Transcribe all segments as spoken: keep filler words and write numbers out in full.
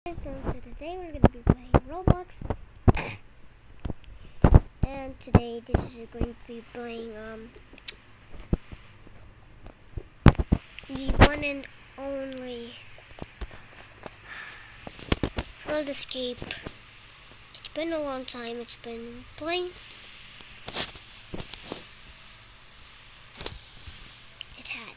So today we're going to be playing Roblox, and today this is going to be playing um the one and only World Escape. It's been a long time. It's been playing. It had.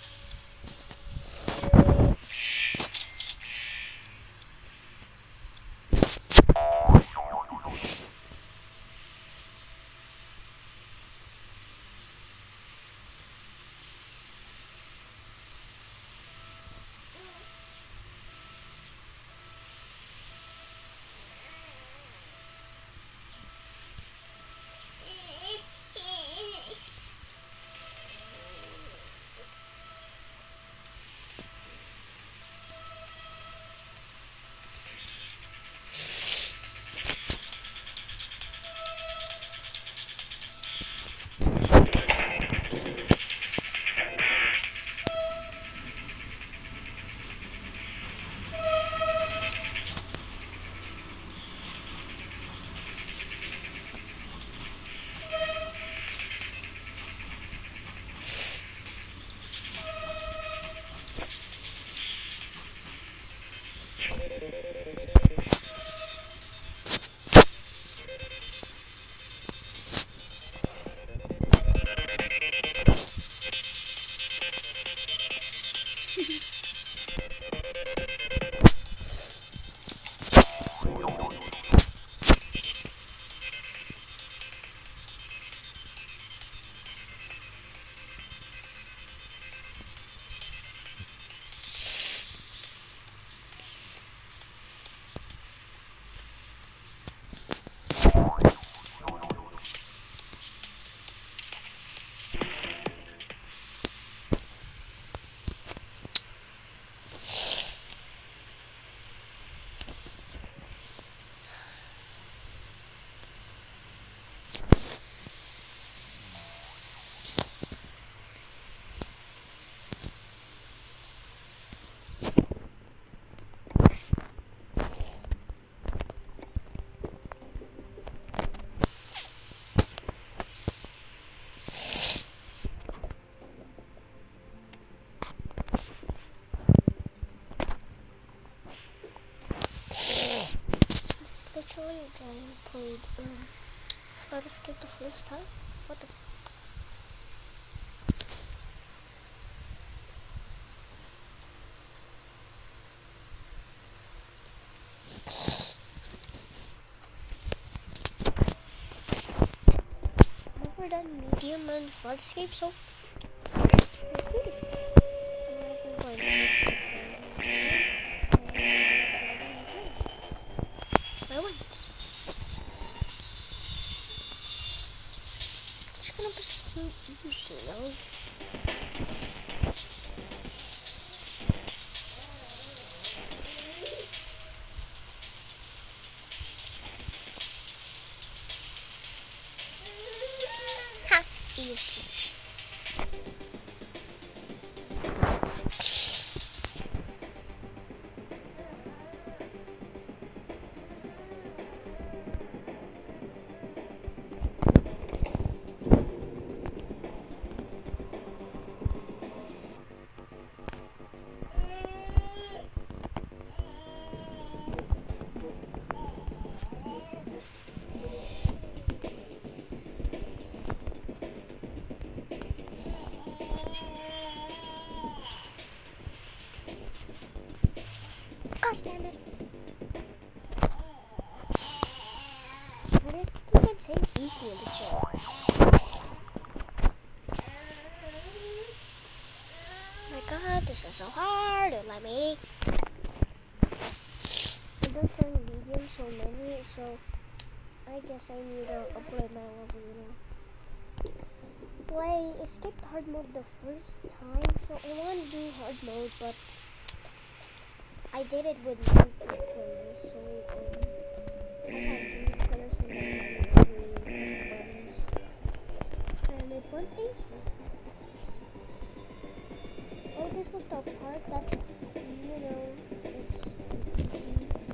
Literally, I played um, Flood Escape the first time. What the? I've never done medium and Flood Escape, so let's do this. I'm going to I went. It's gonna be so easy, no? Ha! Easy. Gosh damn it. What is you can say easy in the chat? My god, this is so hard. Let me. I don't turn medium so many, so I guess I need to upgrade my level, you know. Well, I skipped hard mode the first time, so I want to do hard mode, but I did it with multiple players, so um, I had three players and then three buttons. And it went easy. Oh, this was the part that, you know, it's easy.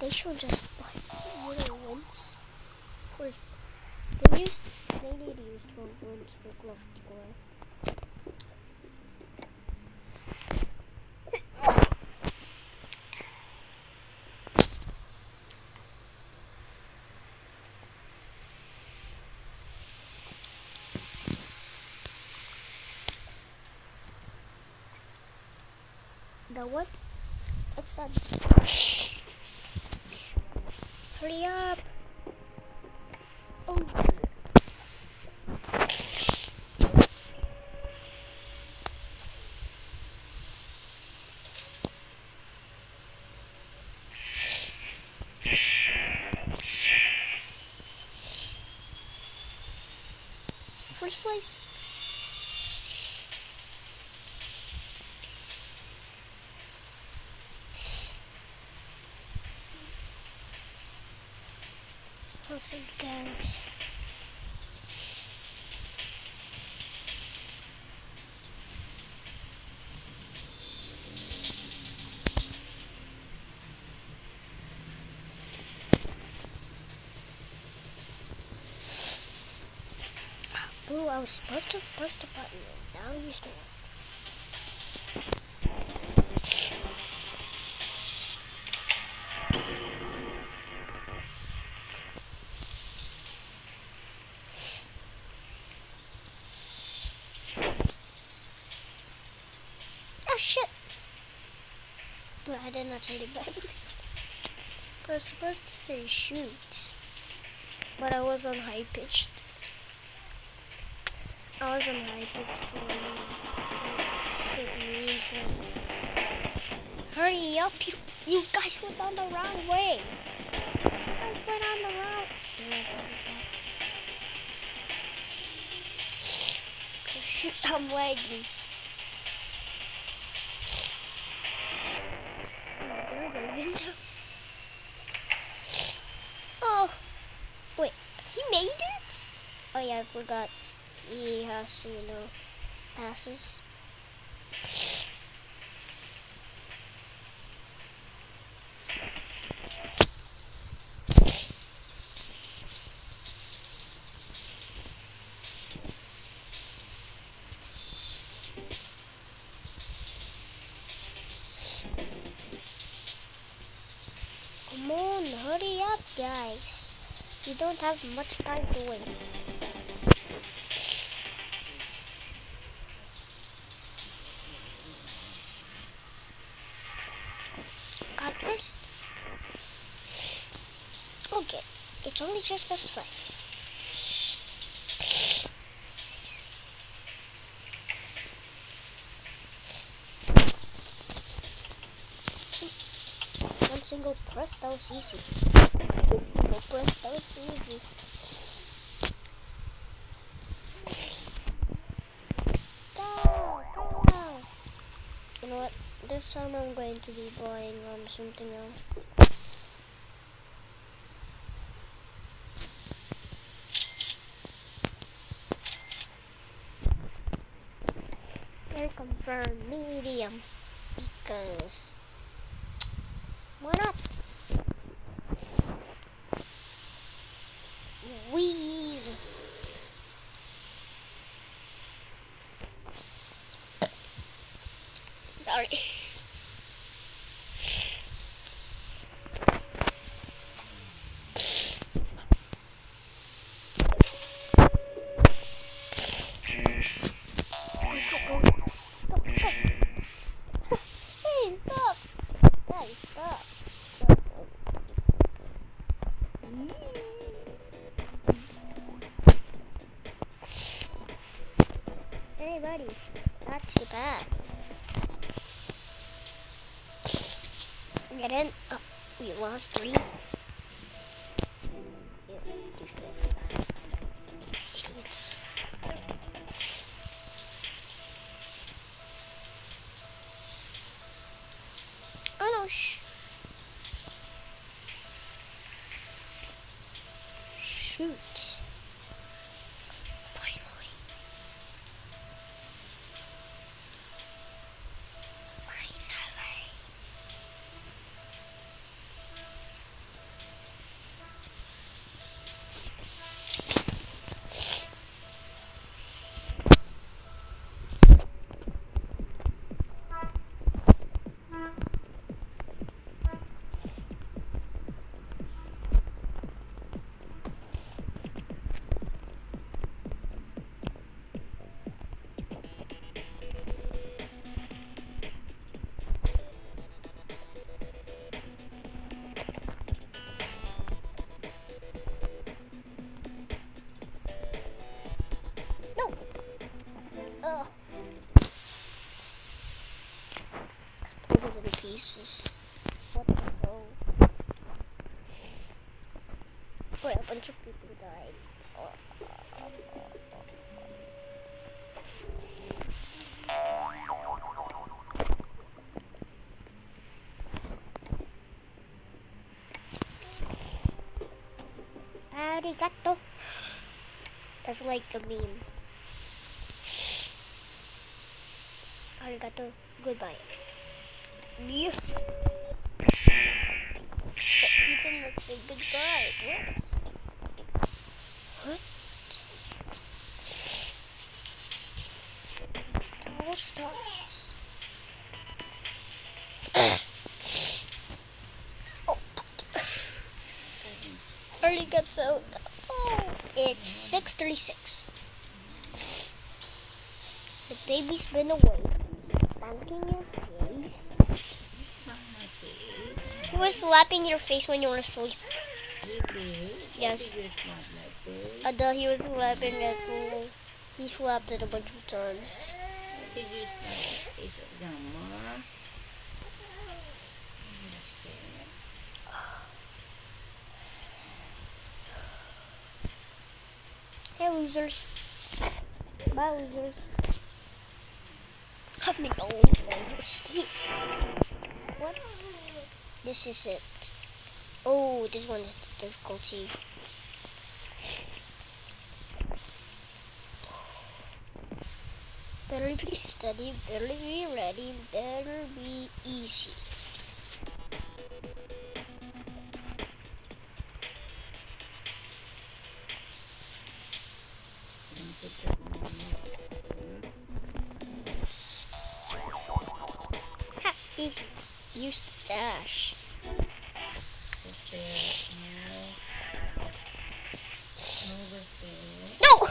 they should just like little wins. Of course, they used they need to use twelve wins for glove score. The what? What's that? Hurry up! Oh. First place. Let's see, guys. Boo, I was supposed to press the button. Now you still. Oh shit! But I did not say the button. I was supposed to say shoot, but I was on high pitched. I was on high pitched. So hurry up! You, you guys went on the wrong way. You guys went on the wrong. Oh shoot! I'm lagging. Oh, there the window. Oh, wait, he made it? Oh yeah, I forgot. He has, you know, passes. Come on, hurry up, guys. You don't have much time to win. Got first? Okay, it's only just us five. One single press, that was easy. Single press, that was easy. Go, go. You know what? This time I'm going to be buying on something else. I confirm medium because why not? Wheeze. Sorry. Stop. Stop. Hey, buddy. Back to the back. Get in. Oh, we lost three. Idiots. Oh no, shh. Shoot. Finally. Finally. Ugh. Exploded in pieces. What the hell? Wait, a bunch of people died. Oh. Arigato. That's like a meme. Arigato. Goodbye. Yes. But he did not say goodbye. What? What? All starts. Oh. Arigato. Oh. It's six thirty-six. The baby's been awake. Spanking your face. He was slapping your face when you were asleep. Yes. I thought he was slapping at me. He slapped it a bunch of times. Hey losers. Bye losers. Have me own sleep. What? This is it. Oh, this one is the difficulty. Better be steady, better be ready, better be easy. Ha, easy. Use the dash. No!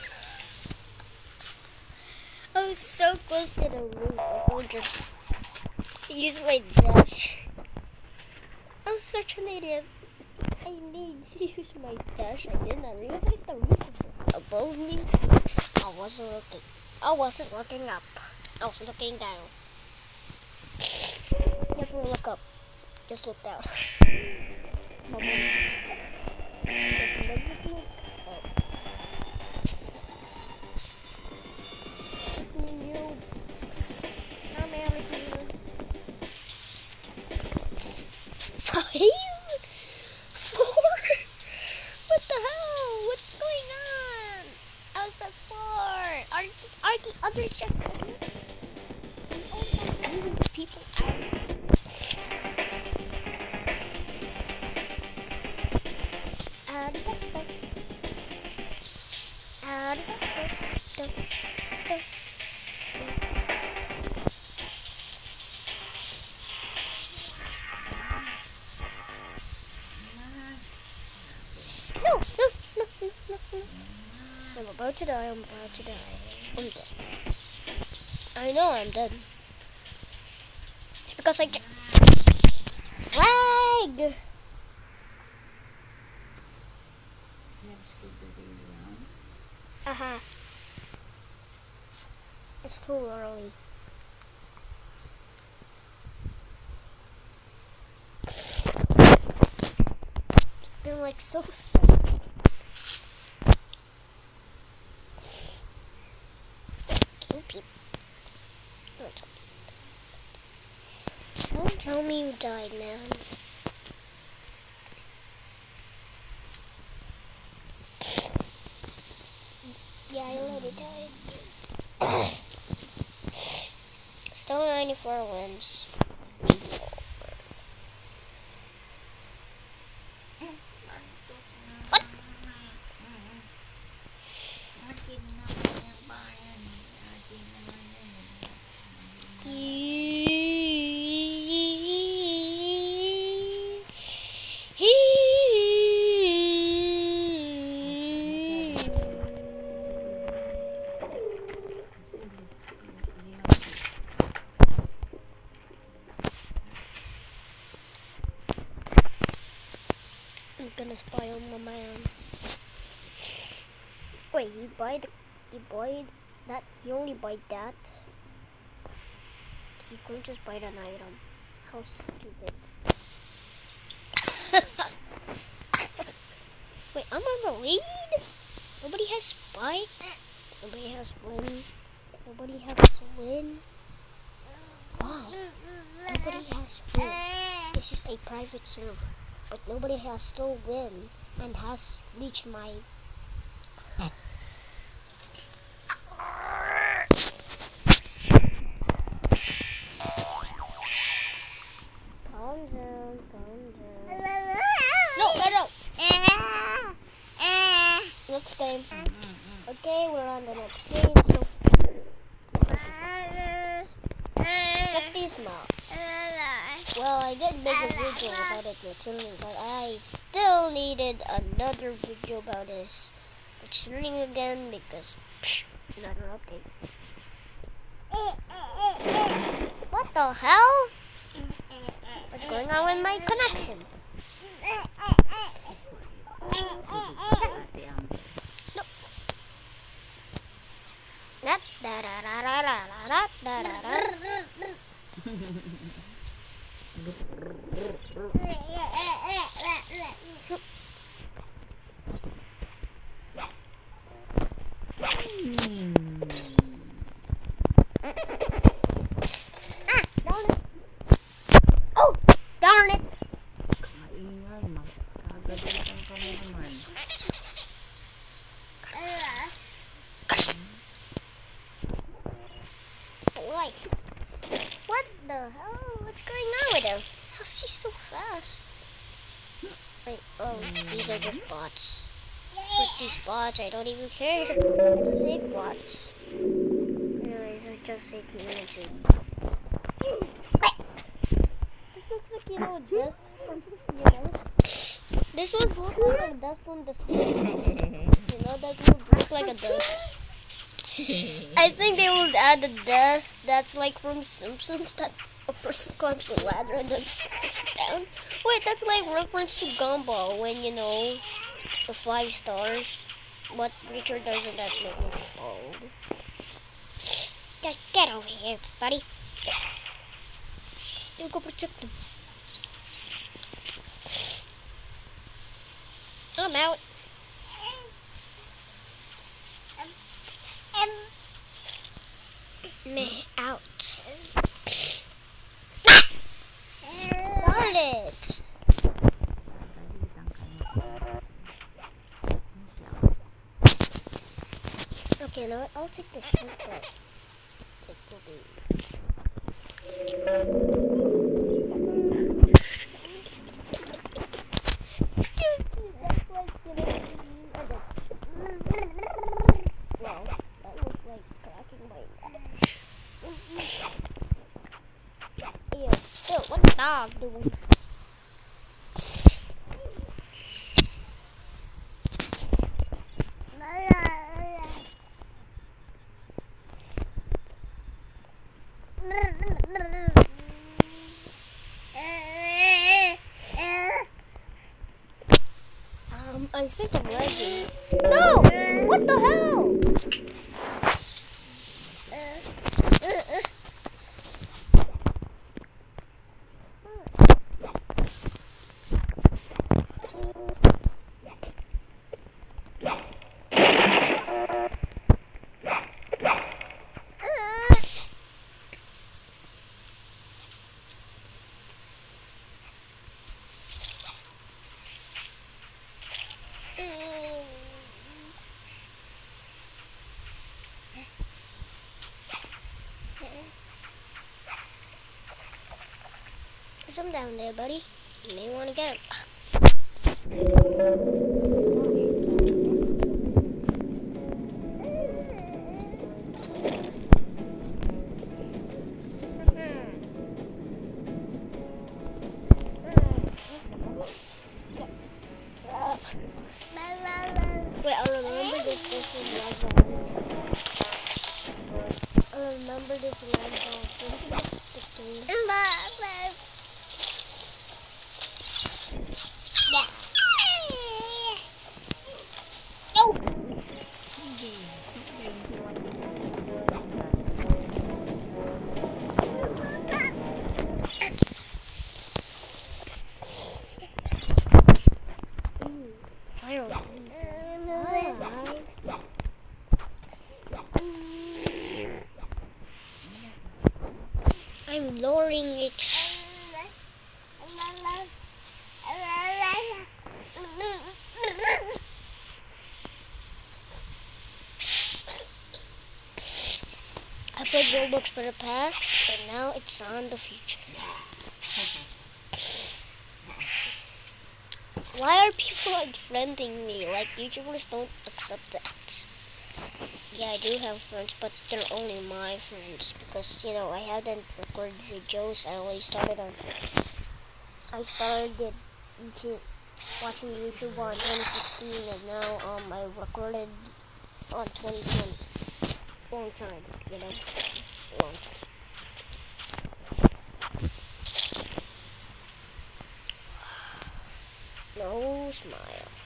I was so close to the roof. I would just use my dash. I'm such an idiot. I need to use my dash. I did not realize the roof was above me. I wasn't looking. I wasn't looking up. I was looking down. Never look up. Just look down. My mom just never look up. I'm out of here. Five? Four? What the hell? What's going on? I was at four. Are the, are the others just almost people out? Arigato. Arigato. No, no, no, no, no, no. I'm about to die, I'm about to die. I'm dead. I know I'm dead. It's because I j- lag! Uh-huh. It's too early. It's been like so sad. Two people. Don't tell me you died, man. Yeah, I already died. Still ninety-four wins. What? I'm gonna spy on my man. Wait, you buy the, you buy That he only bite that. He couldn't just bite an item. How stupid. Wait, I'm on the lead? Nobody has spike. Nobody has win. Nobody has win. Wow. Nobody has win. This is a private server. But nobody has still win and has reached my calm down, calm down. No, no, no. Next game. Okay, we're on the next game. So check this out. Well, I did make a video about it recently, but I still needed another video about this. It's running again because psh, another update. What the hell? What's going on with my connection? No. Da da da da da da da da da. Ah, darn it! Oh, darn it! Boy, what the hell? What's going on with him? How's he so fast? Wait, oh, these are just bots. With these bots, I don't even care. I just hate bots. Anyways, I just hate community. This looks like, you know, dust from, you know. This would look like dust from the sea. You know, that would look like a dust. I think they would add a dust that's like from Simpsons that a person climbs a ladder and then falls down. Wait, that's like reference to Gumball when, you know, the five stars. But Richard doesn't that make me old. Get, get over here, buddy. You go protect them. I'm out. Me out. Darn it! Okay, now I'll take the shortcut. It will be. That's like, you know, wow, that was like cracking my neck. Ew, still, what the dog doing? Um, I think I'm lagging. No! What the hell? There's some down there, buddy. You may want to get him. Wait, I remember this. This is lag ball. I remember this lag ball. I'm lowering it. I played Roblox for the past, and now it's on the future. Why are people unfriending me? Like, YouTubers don't accept that. Yeah, I do have friends, but they're only my friends because, you know, I haven't recorded videos. I only started on. I started watching YouTube on twenty sixteen, and now um I recorded on twenty twenty. Long time, you know, long time. No smiles.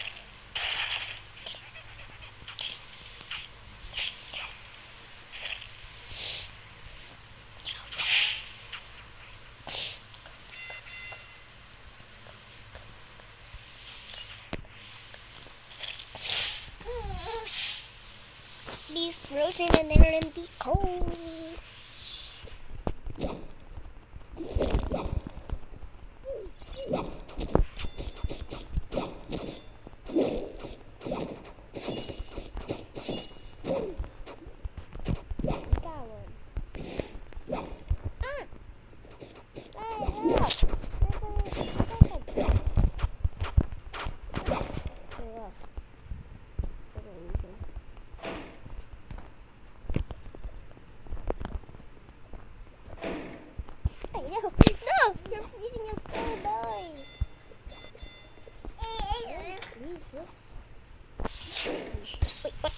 Be frozen and then be cold. Wait, what?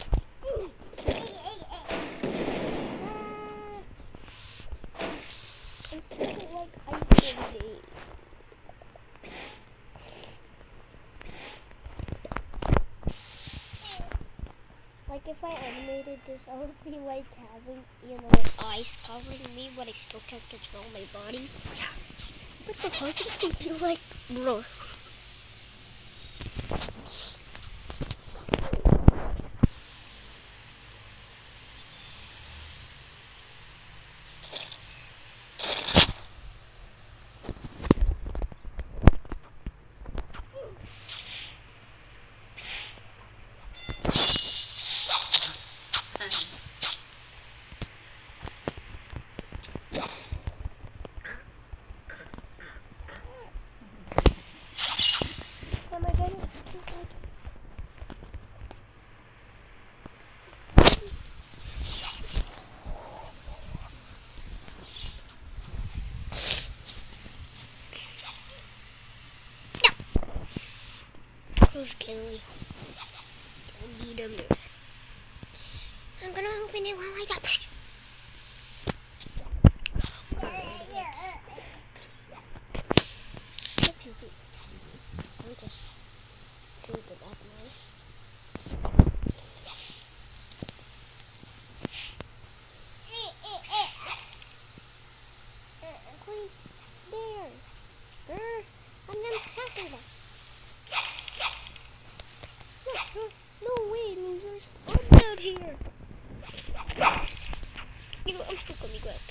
I'm so like isolated. Like if I animated this, I would be like having, you know, eyes covering me, but I still can't control my body. But the puzzles can feel like, bro. Close Kelly. Don't need a move. I'm gonna open it while I got. Let's see. I'll just shoot it up now. There. There. I'm gonna tackle that. No way, losers. I'm down here. You know, I'm still coming back.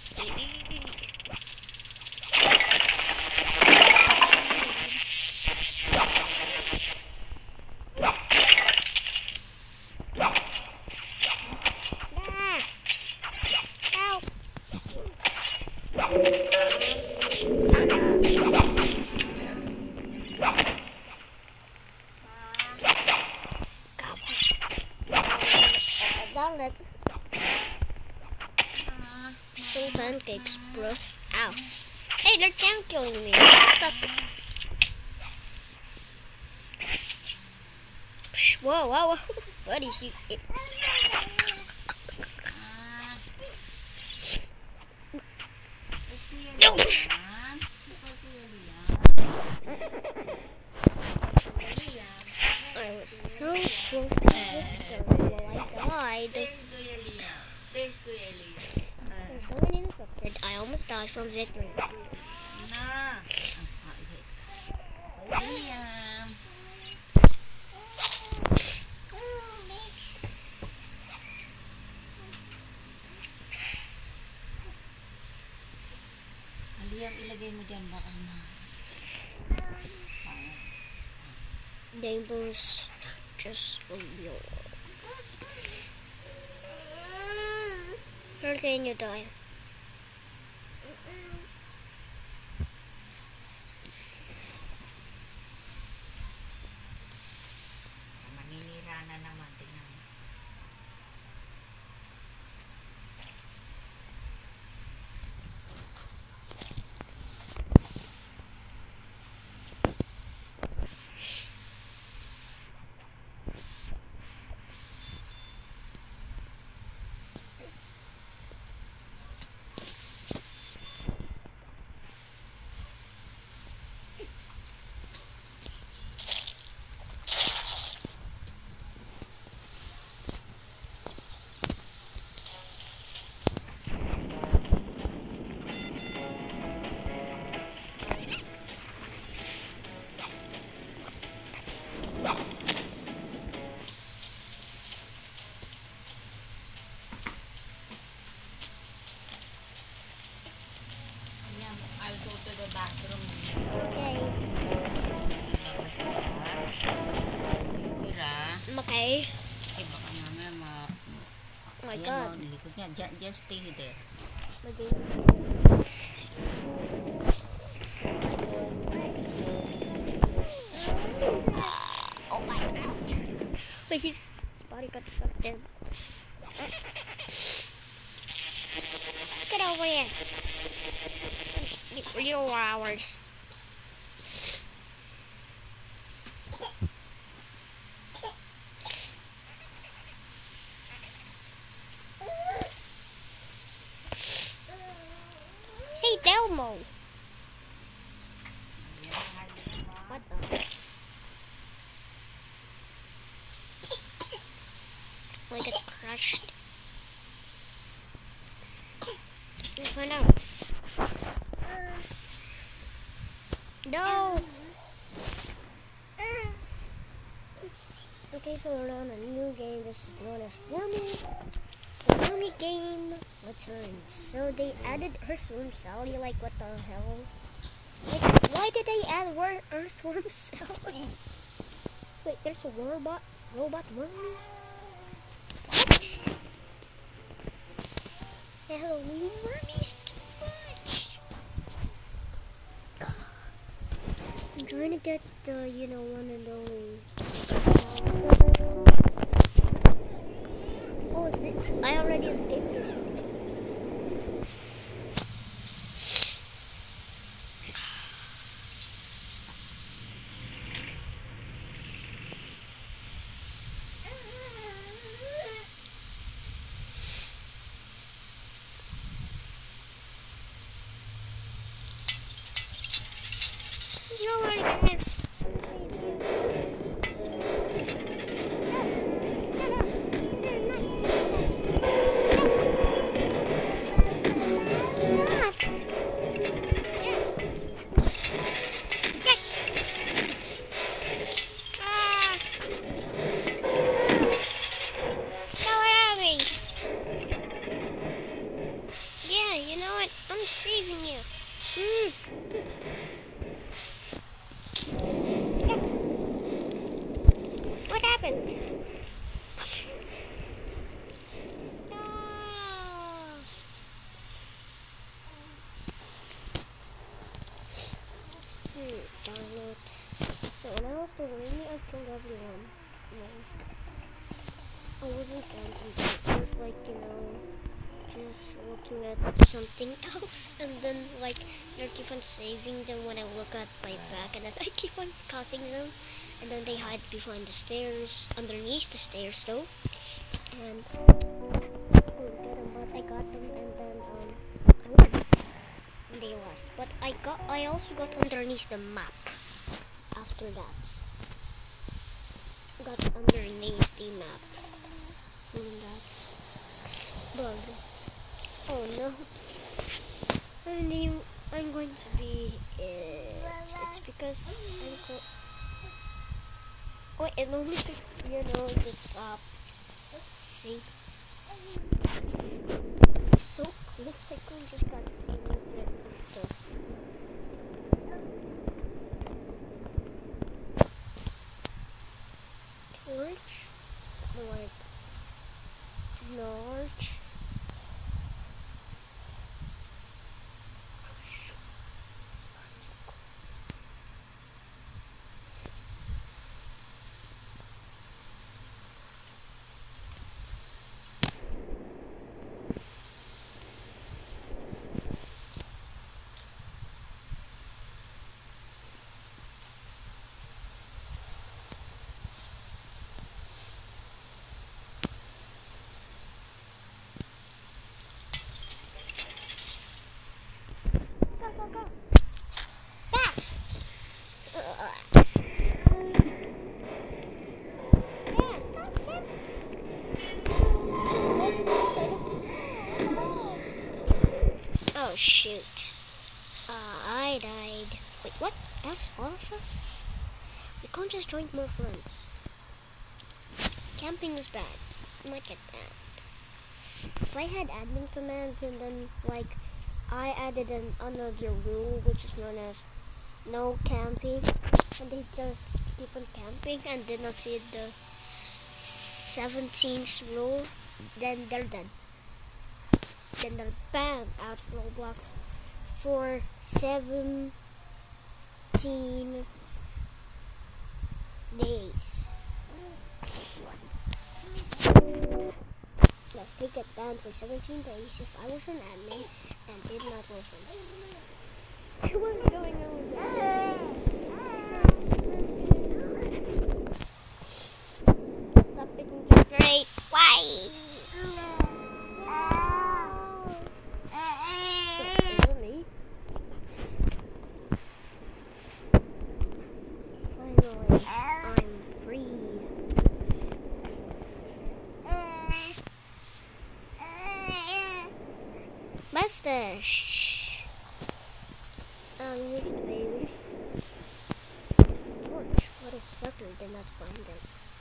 Some pancakes, bro. Ow. Hey, they're camp killing me. Stop. Whoa, whoa, whoa. What is you? It no. I was so close to victory while I died. There's so many infected. I almost died from victory. Liam, ilagay mo dyan baka na. Neighbors just will be alright. How can you die? Maninira na naman. Tingnan mo. Liam, I'll go to the bathroom. Okay. Labas na. Mira. Okay. Kasi baka mamaya ma... Oh my Ayan, god. oh, nilikot niya. Just, just stay there. Okay. Oh my god. Wait, his, his body got sucked in. Get over here. You, you are ours. Say Delmo. What the? I got crushed. You find out. No. Okay, so we're on a new game. This is known as Yummy. The Yummy game returns. So they added Earthworm Sally. Like, what the hell? Like, why did they add Wor- Earthworm Sally? Wait, there's a robot, robot wormy? What? The Halloween wormies too much. I'm trying to get the, you know, one and only. Oh, th- I already escaped this one. No, I can't. Ah! Go at me! Yeah, you know what? I'm saving you. Hmm. What happened? Ah. Hmm, darn it. So when I was the wormy, I killed everyone. No. I wasn't counting that. I was like, you know, just looking at something else, and then like they keep on saving them when I look at my back, and then I keep on cutting them, and then they hide behind the stairs, underneath the stairs though, and I couldn't get them, but I got them, and then um, I won, and they lost. But I got, I also got underneath the map. After that, got underneath the map from that bug. Oh no. I'm, new, I'm going to be it. It's because I'm co- Oh, it only takes, you know, it's up. See? So, looks like we just got saved with this. Oh shoot. Uh, I died. Wait, what? That's all of us? We can't just join more friends. Camping is bad. Not get bad. If I had admin commands and then like I added an another rule which is known as no camping, and they just keep on camping and did not see the seventeenth rule, then they're dead. Then they're banned out of Roblox for seventeen days. Let's take it banned for seventeen days if I was an admin and did not listen. What's going on there? Stop picking your grape. Why? Finally. Finally, I'm free. Mustache. Um, here's the baby. Torch. What a sucker did not find it.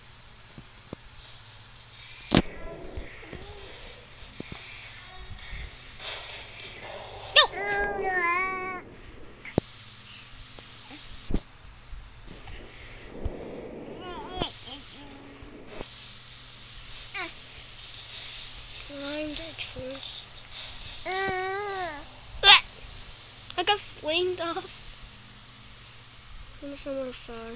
Climbed at first. I got flamed off from somewhere far.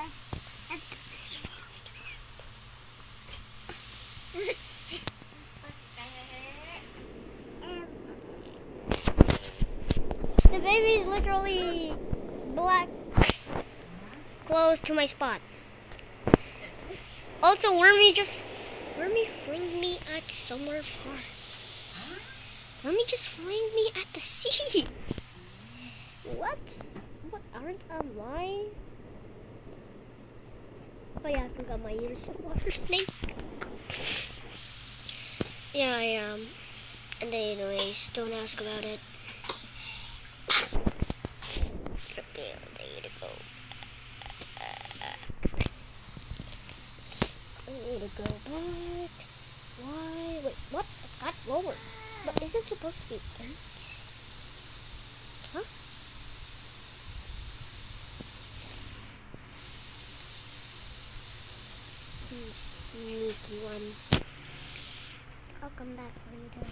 The baby is literally black close to my spot. Also, Wormy just Wormy flinged me at somewhere far. Wormy just flinged me at the sea. What? What aren't I lying? Oh yeah, I forgot my ears. Water snake. Yeah, I am. And then anyways, don't ask about it. Okay, I need to go. I need to go back. Why? Wait, what? That's lower. But is it supposed to be eight? Huh? You sneaky one. I'll come back later.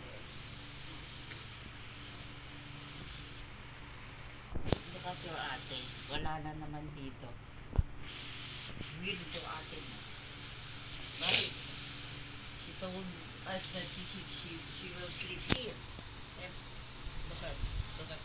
Bukas yung ate. Wala na naman dito. Weird to ate mo. Bakit? She told us that she, she, she will sleep here. Eh, bukas. Bukas.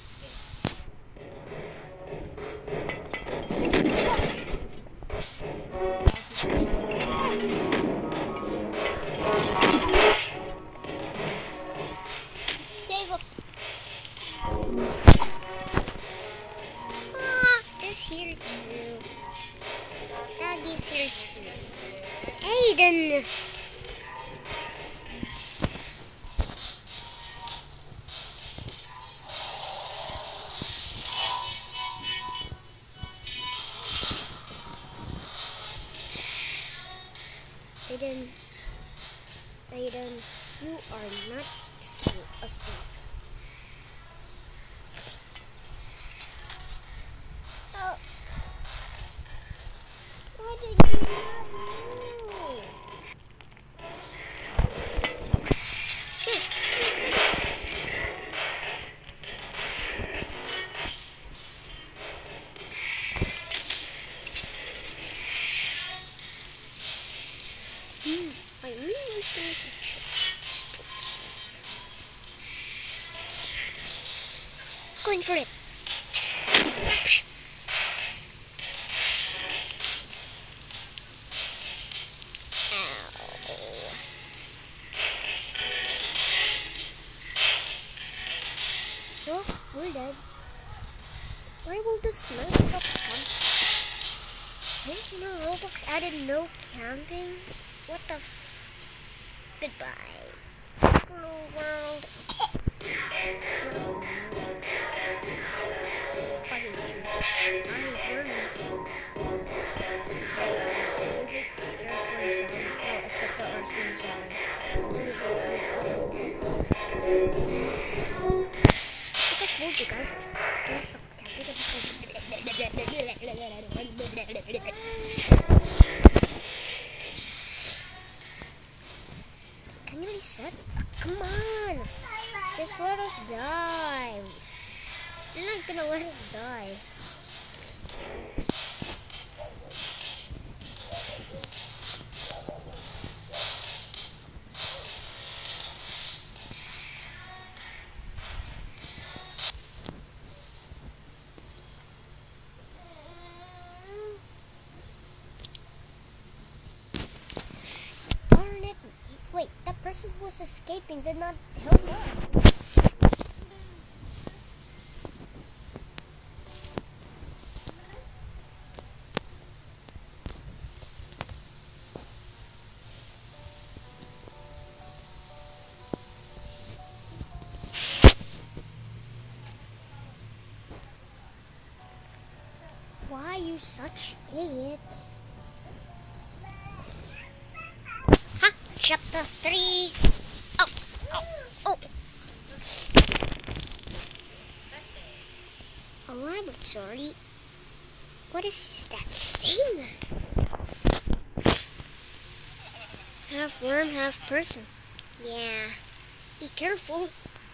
Here too. Doggy's here too. Aiden! Aiden. Aiden, you are not a safe. Oh. Why did you not move? Hmm, I really wish there was a chest. Going for it. Well, we're dead. Where will the smoke up come from? Didn't you know Roblox added no camping? What the f- Goodbye. Hello world. Because both you guys don't stop Can you reset? Come on! Just let us die. You're not gonna let us die. Darn it! Wait, that person who was escaping did not help us. Why are you such idiots? Ha! Chapter three! Oh! Oh! Oh! A laboratory? What is that thing? Half worm, half person. Yeah. Be careful.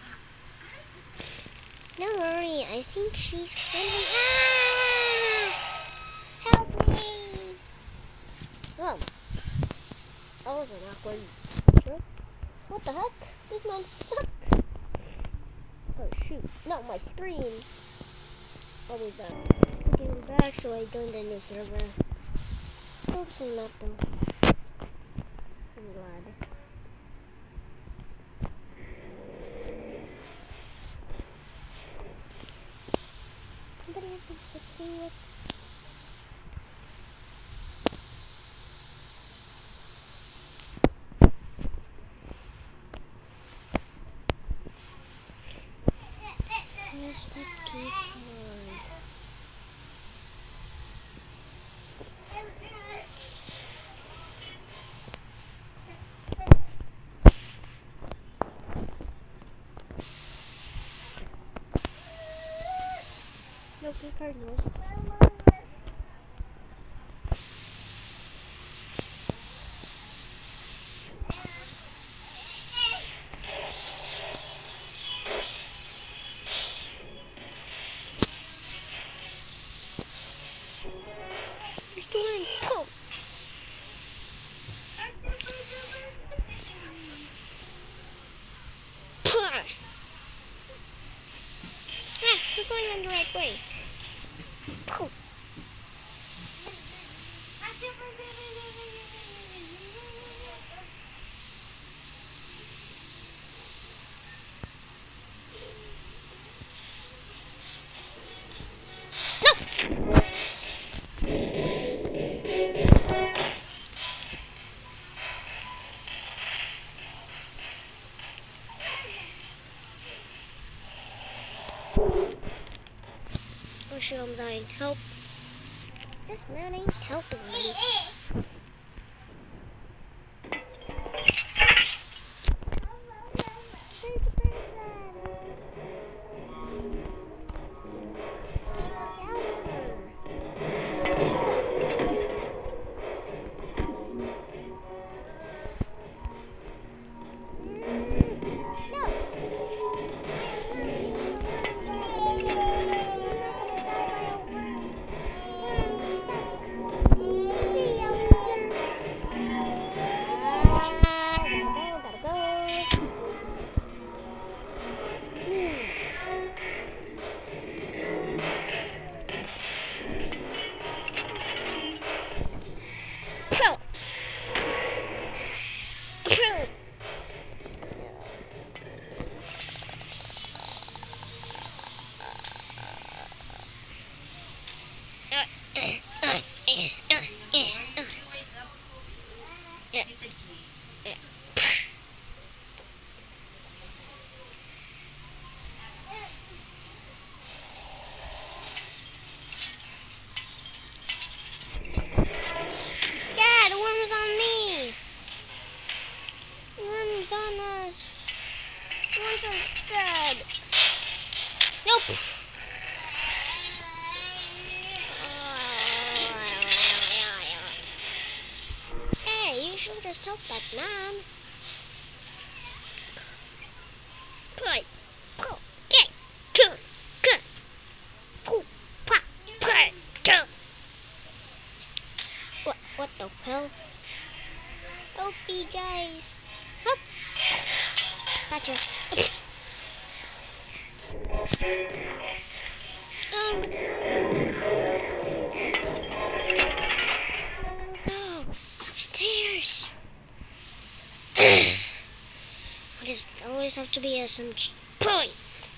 Don't worry, I think she's friendly. Ah! Help me! Oh. That was an awkward trip. What the heck? This man's stuck. Oh shoot. Not my screen. I'll be back. Okay, we're back, so I joined the new server. Let's go to some map though. I'm glad. Somebody has been fixing it. Where's that key card? No key card, no. You're still wearing coat. Ah, we're going on the right way. Pooh. Oh shit, I'm dying. Help. This man ain't helping me. See ya. so sad. Nope. Hey, you should just help that man. Play. Okay. Good. Good. Cool. Pop. Play. Go. What? What the hell? Help me, guys. Help. Gotcha. Um. No. Upstairs. Why does it always have to be a some point?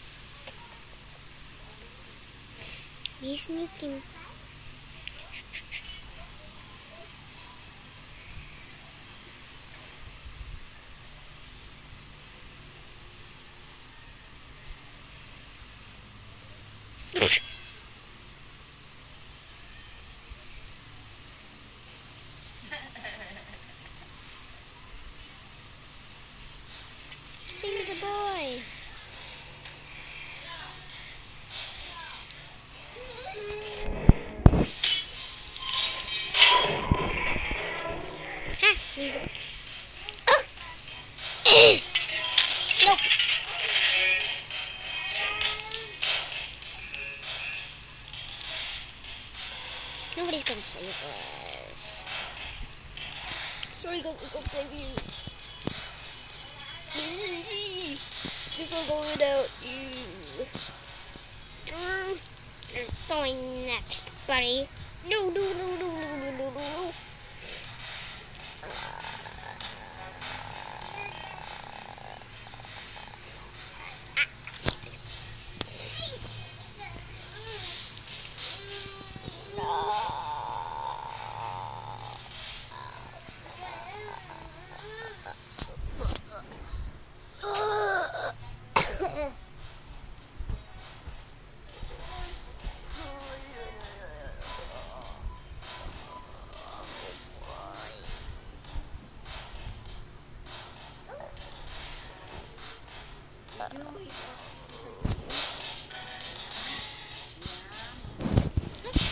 He's sneaking. Sing to the boy. Ha! Oh! Nope. Nobody's gonna save us. Sorry, guys, we can't save you. Guess I'm going without you. You're going next, buddy. No, no, no, no, no, no, no, no.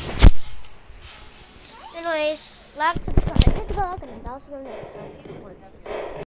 Anyways, like, subscribe, hit the bell, and I'll see you next time.